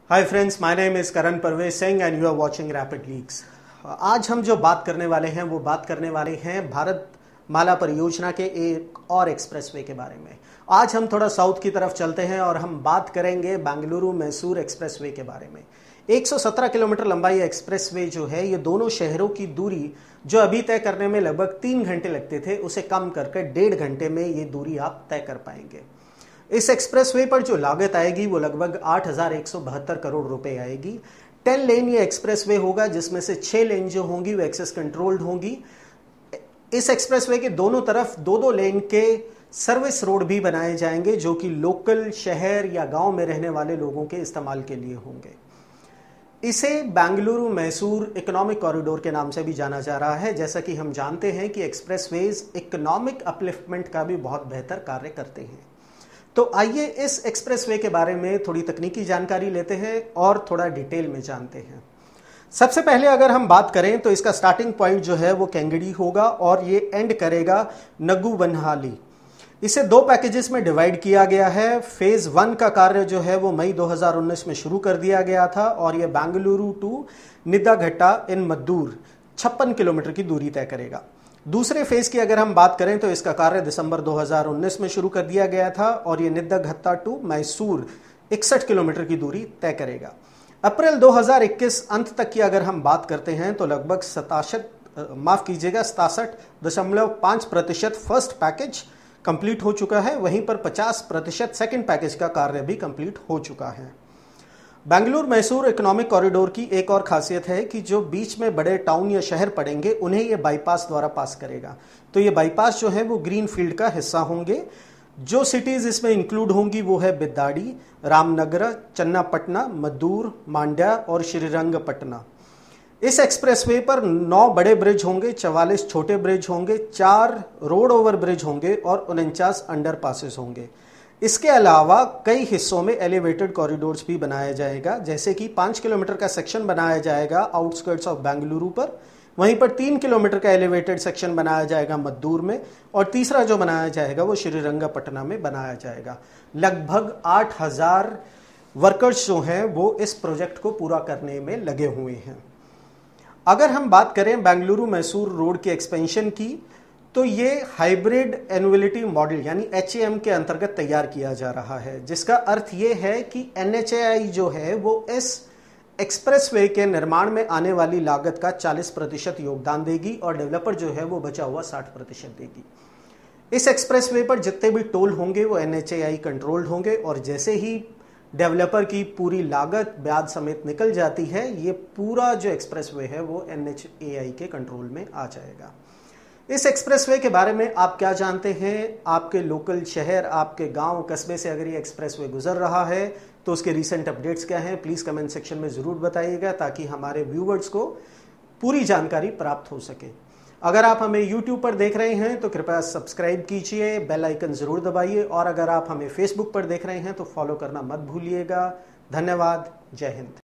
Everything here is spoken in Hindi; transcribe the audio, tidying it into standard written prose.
Hi friends, my name is Karan Parvesh Singh and you are watching Rapid Leaks. आज हम जो बात करने वाले हैं वो बात करने वाले हैं भारतमाला परियोजना के एक और एक्सप्रेसवे के बारे में। आज हम थोड़ा साउथ की तरफ चलते हैं और हम बात करेंगे बेंगलुरु मैसूर एक्सप्रेसवे के बारे में। 117 किलोमीटर लंबाई एक्सप्रेसवे जो है, ये दोनों शहरों की दूरी जो अभी तय करने में लगभग 3 घंटे लगते थे, उसे कम करके 1.5 घंटे में ये दूरी आप तय कर पाएंगे। इस एक्सप्रेसवे पर जो लागत आएगी वो लगभग 8,172 करोड़ रुपए आएगी। 10 लेन ये एक्सप्रेसवे होगा, जिसमें से 6 लेन जो होंगी वो एक्सेस कंट्रोल्ड होंगी। इस एक्सप्रेसवे के दोनों तरफ 2-2 लेन के सर्विस रोड भी बनाए जाएंगे, जो कि लोकल शहर या गांव में रहने वाले लोगों के इस्तेमाल के लिए होंगे। इसे बेंगलुरु मैसूर इकोनॉमिक कॉरिडोर के नाम से भी जाना जा रहा है। जैसा कि हम जानते हैं कि एक्सप्रेसवेज इकोनॉमिक अपलिफ्टमेंट का भी बहुत बेहतर कार्य करते हैं। तो आइए इस एक्सप्रेसवे के बारे में थोड़ी तकनीकी जानकारी लेते हैं और थोड़ा डिटेल में जानते हैं। सबसे पहले अगर हम बात करें तो इसका स्टार्टिंग पॉइंट जो है वो कैंगड़ी होगा और ये एंड करेगा नगुवनहाली। इसे 2 पैकेजेस में डिवाइड किया गया है। फेज 1 का कार्य जो है वो मई 2019 में शुरू कर दिया गया था और ये Bengaluru to Nidaghatta in Maddur 56 kilometre की दूरी तय करेगा। दूसरे फेज की अगर हम बात करें तो इसका कार्य दिसंबर 2019 में शुरू कर दिया गया था और ये निदघट्टा टू मैसूर 61 किलोमीटर की दूरी तय करेगा। अप्रैल 2021 अंत तक की अगर हम बात करते हैं तो लगभग 67.5% फर्स्ट पैकेज कंप्लीट हो चुका है। वहीं पर 50% सेकंड पैकेज का कार्य भी कंप्लीट हो चुका है। बेंगलुरु मैसूर इकोनॉमिक कॉरिडोर की एक और खासियत है कि जो बीच में बड़े टाउन या शहर पड़ेंगे उन्हें ये बाईपास द्वारा पास करेगा। तो ये बाईपास जो है वो ग्रीन फील्ड का हिस्सा होंगे। जो सिटीज इसमें इंक्लूड होंगी वो है बिद्दाड़ी, रामनगर, चन्नापटना, मद्दूर, मांड्या और श्रीरंगपटना। इस एक्सप्रेसवे पर 9 बड़े ब्रिज होंगे, 44 छोटे ब्रिज होंगे, 4 रोड ओवर ब्रिज होंगे और 49 अंडरपासेस होंगे। इसके अलावा कई हिस्सों में एलिवेटेड कॉरिडोर्स भी बनाया जाएगा, जैसे कि 5 किलोमीटर का सेक्शन बनाया जाएगा आउटस्कर्ट्स ऑफ बेंगलुरु पर। वहीं पर 3 किलोमीटर का एलिवेटेड सेक्शन बनाया जाएगा मद्दूर में और तीसरा जो बनाया जाएगा वो श्रीरंगपटना में बनाया जाएगा। लगभग 8,000 वर्कर्स जो हैं वो इस प्रोजेक्ट को पूरा करने में लगे हुए हैं। अगर हम बात करें बेंगलुरु मैसूर रोड के एक्सपेंशन की, तो ये हाइब्रिड एनुअलिटी मॉडल यानी HAM के अंतर्गत तैयार किया जा रहा है, जिसका अर्थ ये है कि NHAI जो है वो इस एक्सप्रेसवे के निर्माण में आने वाली लागत का 40% योगदान देगी और डेवलपर जो है वो बचा हुआ 60% देगी। इस एक्सप्रेसवे पर जितने भी टोल होंगे वो NHAI कंट्रोल्ड होंगे और जैसे ही डेवलपर की पूरी लागत ब्याज समेत निकल जाती है, ये पूरा जो एक्सप्रेसवे है वो NHAI के कंट्रोल में आ जाएगा। इस एक्सप्रेसवे के बारे में आप क्या जानते हैं? आपके लोकल शहर, आपके गांव, कस्बे से अगर ये एक्सप्रेसवे गुजर रहा है तो उसके रीसेंट अपडेट्स क्या हैं, प्लीज़ कमेंट सेक्शन में ज़रूर बताइएगा, ताकि हमारे व्यूवर्स को पूरी जानकारी प्राप्त हो सके। अगर आप हमें यूट्यूब पर देख रहे हैं तो कृपया सब्सक्राइब कीजिए, बेल आइकन ज़रूर दबाइए और अगर आप हमें फेसबुक पर देख रहे हैं तो फॉलो करना मत भूलिएगा। धन्यवाद। जय हिंद।